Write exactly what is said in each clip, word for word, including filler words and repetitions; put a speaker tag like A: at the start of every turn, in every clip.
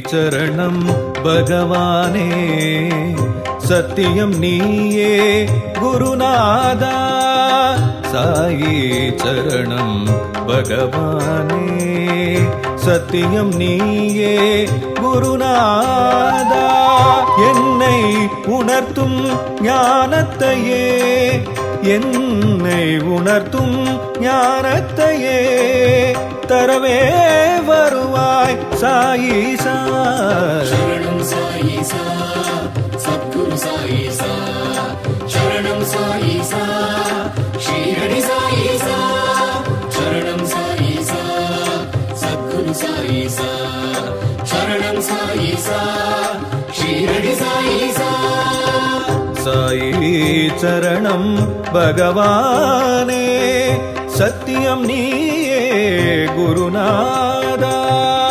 A: சரணம் பகவானே சத்தியம் நீயே குருநாதா சாயி சரணம் பகவானே சத்தியம் நீயே குருநாதா என்னை உணர்த்தும் ஞானத்தையே என்னை உணர்த்தும் ஞானத்தையே தரவே வருவாய் சாயீசா
B: சரணம் சாயீசா சத்குரு சாயீசா சரணம் சாயீசா ஷீரடி சாயீசா சரணம் சாயீசா சத்குரு சாயீசா சரணம் சாயீசா ஷீரடி சாயீசா
A: சாயி சரணம் பகவானே சத்தியம் நீயே குருநாதா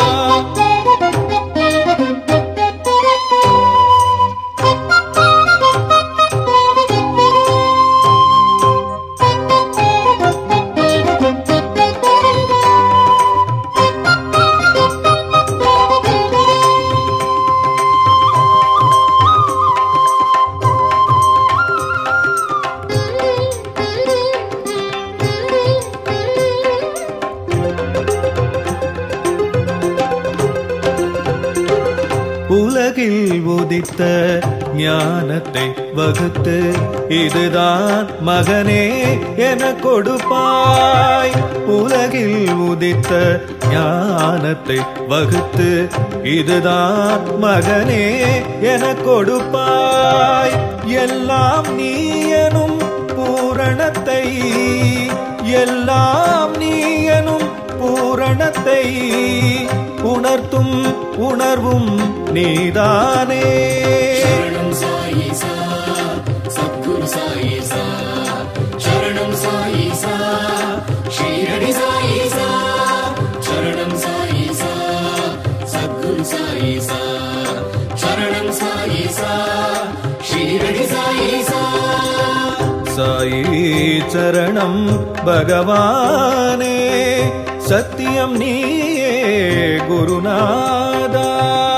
A: உலகில் உதித்த ஞானத்தை வகுத்து இதுதான் மகனே என கொடுப்பாய் உலகில் உதித்த ஞானத்தை வகுத்து இதுதான் மகனே என கொடுப்பாய் எல்லாம் நீ எனும் பூரணத்தை எல்லாம் நீ எனும் பூரணத்தை உணர்த்தும் உணர்வும் நீதானே
B: சரணம் சாயீசா சத்குரு சாயீசா சரணம் சாயீசா ஷீரடி சாயீசா சரணம் சாயீசா சத்குரு சாயீசா சரணம் சாயீசா ஷீரடி சாயீசா
A: சாயி சரணம் பகவானே சத்தியம் நீயே குருநாதா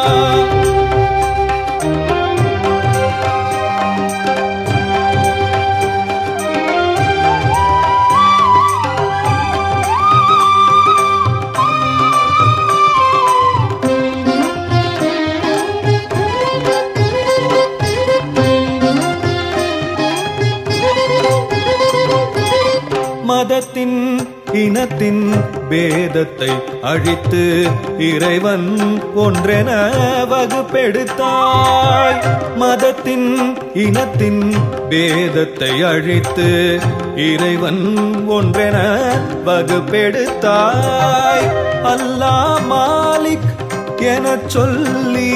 A: மதத்தின் இனத்தின் பேதத்தை அழித்து இறைவன் ஒன்றென வகுப்பெடுத்தாய் மதத்தின் இனத்தின் பேதத்தை அழித்து இறைவன் ஒன்றென வகுப்பெடுத்தாய் அல்லாஹ் மாலிக் எனச் சொல்லி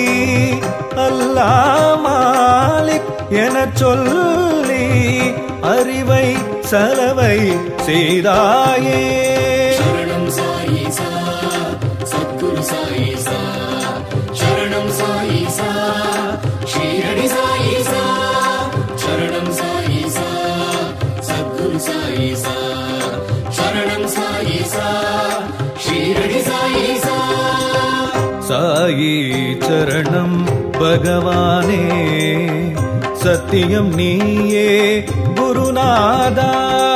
A: அல்லாஹ் மாலிக் எனச் சொல்லி அறிவை சலவை செய்தாயே
B: சரணம் சாயீசா சத்குரு சாயீசா சரணம் சாயீசா ஷீரடி சாயீசா சரணம் சாயீசா சத்குரு சாயீசா சரணம் சாயீசா ஷீரடி சாயீசா
A: சாயி சரணம் பகவானே சத்தியம் நீயே குருநாதா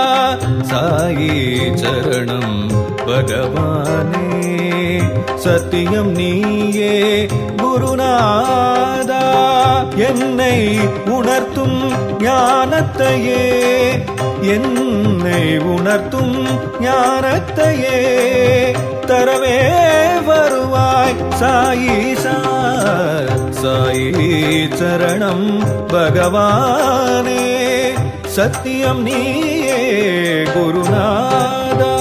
A: சாயி சரணம் பகவானே சத்தியம் நீயே குருநாதா என்னை உணர்த்தும் ஞானத்தையே என்னை உணர்த்தும் ஞானத்தையே தரவே வருவாய் சாயீசா சாயி சரணம் பகவானே சத்தியம் நீயே குருநாதா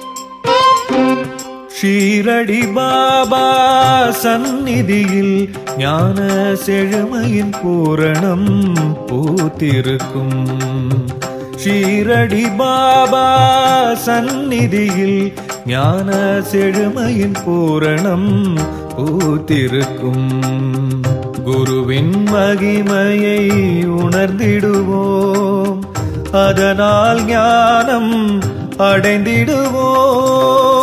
A: ஷீரடி பாபா சந்நிதியில் ஞான செழுமையின் பூரணம் பூத்திருக்கும். ஷீரடி பாபா சந்நிதியில் ஞான செழுமையின் பூரணம் பூத்திருக்கும். குருவின் மகிமையை உணர்ந்திடுவோம், அதனால் ஞானம் அடைந்திடுவோம்.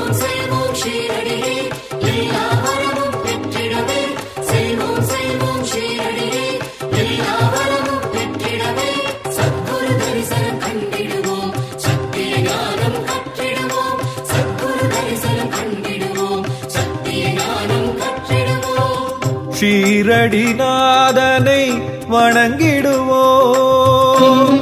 A: ஷீரடிநாதனை வணங்கிடுவோம்.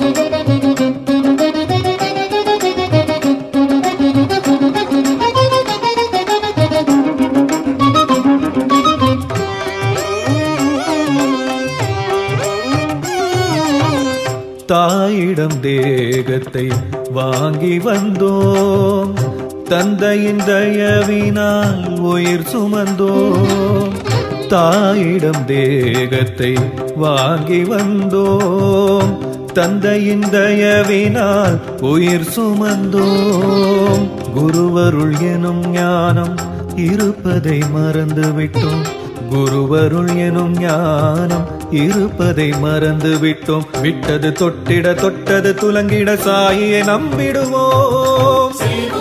A: தாயிடம் தேகத்தை வாங்கி வந்தோம், தந்தையின் தயவினால் உயிர் சுமந்தோம். தாயிடம் தேகத்தை வாங்கி வந்தோம், தந்தையின் தயவினால் உயிர் சுமந்தோம். குருவருள் எனும் ஞானம் இருப்பதை மறந்துவிட்டோம், குருவருள் எனும் ஞானம் இருப்பதை மறந்துவிட்டோம். விட்டது தொட்டிட தொட்டது துலங்கிட சாயியை நம்பிடுவோம்.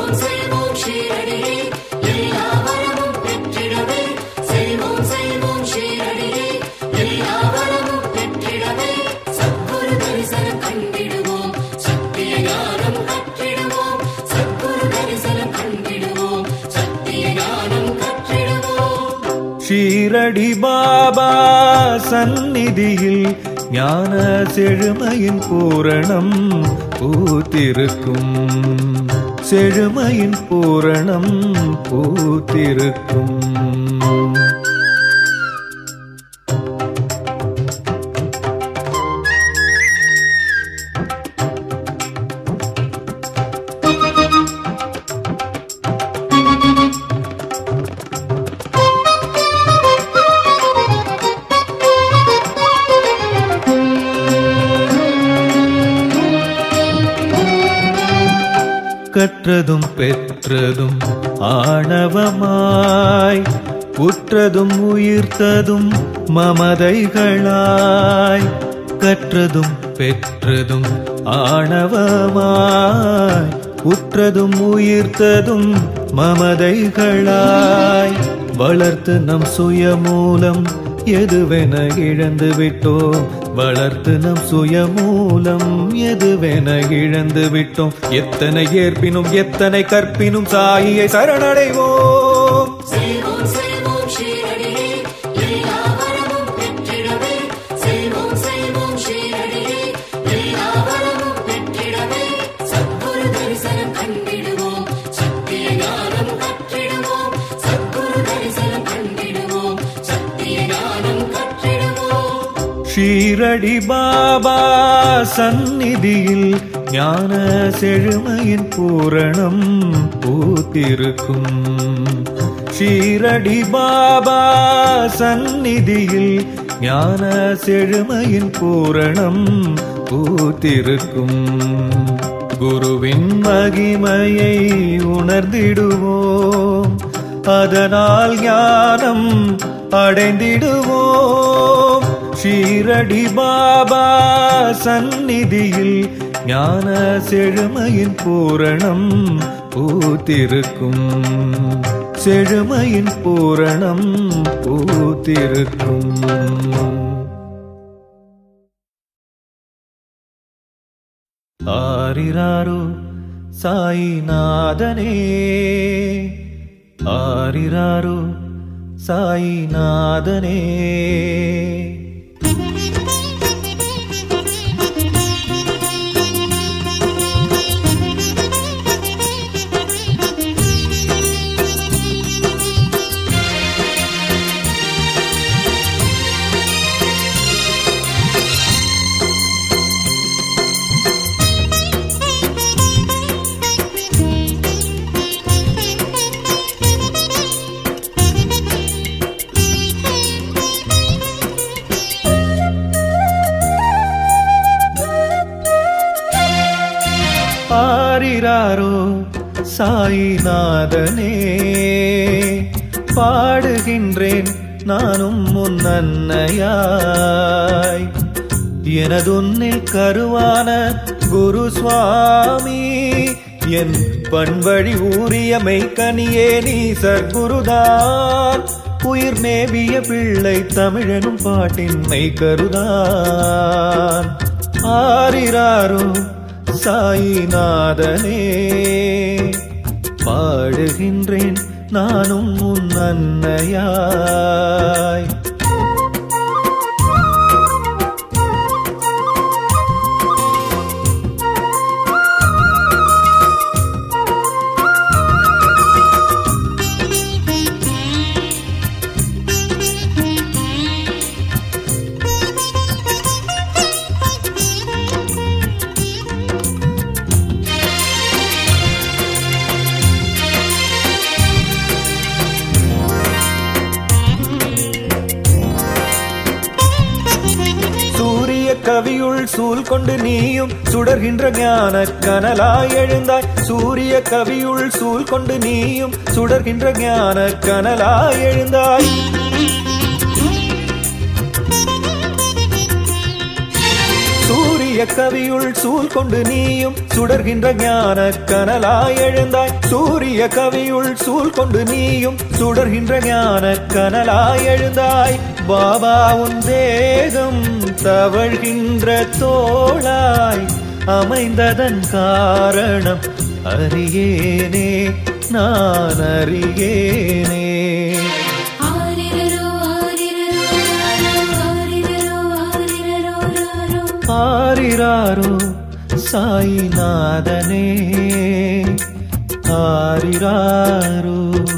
A: ஷீரடி பாபா சந்நிதியில் ஞான செழுமையின் பூரணம் பூத்திருக்கும். செழுமையின் பூரணம் பூத்திருக்கும். கற்றதும் பெற்றதும் ஆணவமாய், உற்றதும் உயிர்த்ததும் மமதைகளாய். கற்றதும் பெற்றதும் ஆணவமாய், உற்றதும் உயிர்த்ததும் மமதைகளாய். வளர்த்து நம் சுயமூலம் எதுவென இழந்து விட்டோம், வளர்த்து நம் சுயமூலம் எதுவென இழந்து விட்டோம். எத்தனை ஏற்பினும் எத்தனை கற்பினும் சாயியை சரணடைவோம். ஷீரடி பாபா சந்நிதியில் ஞான செழுமையின் பூரணம் பூத்திருக்கும். ஷீரடி பாபா சந்நிதியில் ஞான செழுமையின் பூரணம் பூத்திருக்கும். குருவின் மகிமையை உணர்ந்திடுவோம், அதனால் ஞானம் அடைந்திடுவோம். ஷீரடி பாபா சந்நிதியில் ஞான செழுமையின் பூரணம் பூத்திருக்கும். செழுமையின் பூரணம் பூத்திருக்கும். ஆரிராரோ சாயிநாதனே, ஆரிராரோ சாயிநாதனே. ஆரிராரோ சாயிநாதனே பாடுகின்றேன் நானும் உன் அன்னையாய் எனதுன்னில் கருவான குரு சுவாமி என் பண்வழி ஊறிய மெய்க்கனியே நீ சர்க்குருதான் உயிர் மேவிய பிள்ளை தமிழனும் பாட்டின் மெய்கருதான் ஆரிராரோ சாயிநாதனே பாடுகின்றேன் நானும் உன் அன்னையாய் கவியுள் சூழ் கொண்டு நீயும் சுடர்கின்ற ஞான கனலாய் எழுந்தாய் சூரிய கவியுள் சூழ் கொண்டு நீயும் சுடர்கின்ற ஞான கனலாய் எழுந்தாய் சூரிய கவியுள் சூழ் கொண்டு நீயும் சுடர்கின்ற ஞான கனலாய் எழுந்தாய் சூரிய கவியுள் சூழ் கொண்டு நீயும் சுடர்கின்ற ஞான கனலாய் எழுந்தாய் பாபா உன் தேகம் தவழ்கின்ற தோளாய் அமைந்ததன் காரணம் அறியேனே நான் அறியேனே ஆரிராரோ சாயிநாதனே ஆரிராரோ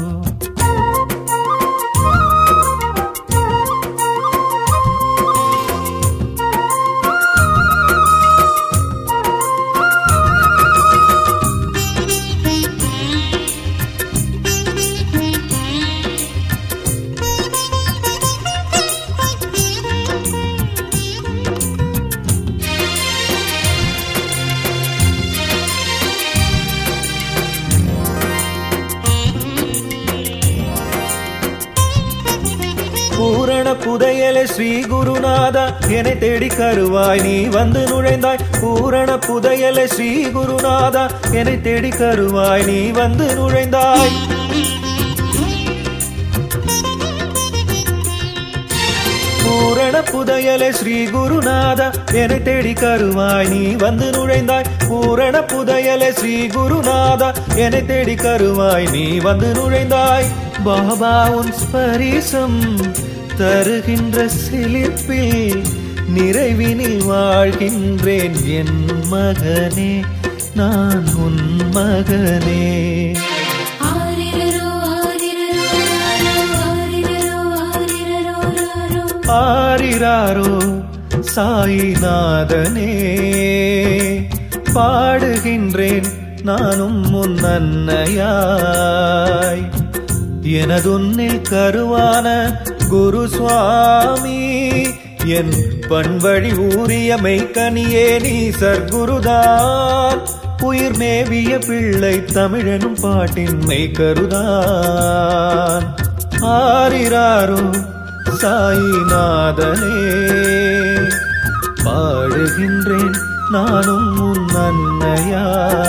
A: பூரண புதையலே ஸ்ரீ குருநாதா என்னை தேடி கருவாய் நீ வந்து நுழைந்தாய் பூரண புதையலே ஸ்ரீ குருநாதா என்னை தேடி கருவாய் நீ வந்து நுழைந்தாய் பூரண புதையலே ஸ்ரீ குருநாதா என்னை தேடி கருவாய் நீ வந்து நுழைந்தாய் பூரண புதையலே ஸ்ரீ குருநாதா என்னை தேடி கருவாய் நீ வந்து நுழைந்தாய் பாபா உன் ஸ்பரிசம் தருகின்ற சிலிர்ப்பில் நிறைவினில் வாழ்கின்றேன் என் மகனே நான் உன் மகனே ஆரிராரோ சாயிநாதனே பாடுகின்றேன் நானும் உன் அன்னையாய் எனதுன்னில் கருவான குரு சுவாமி என் பண்வழி ஊறிய மெய்க்கனியே நீ சர்க்குருதான் உயிர் மேவிய பிள்ளை தமிழனும் பாட்டின் மெய்கருதான் ஆரிராரோ சாயிநாதனே பாடுகின்றேன் நானும் உன் அன்னையாய்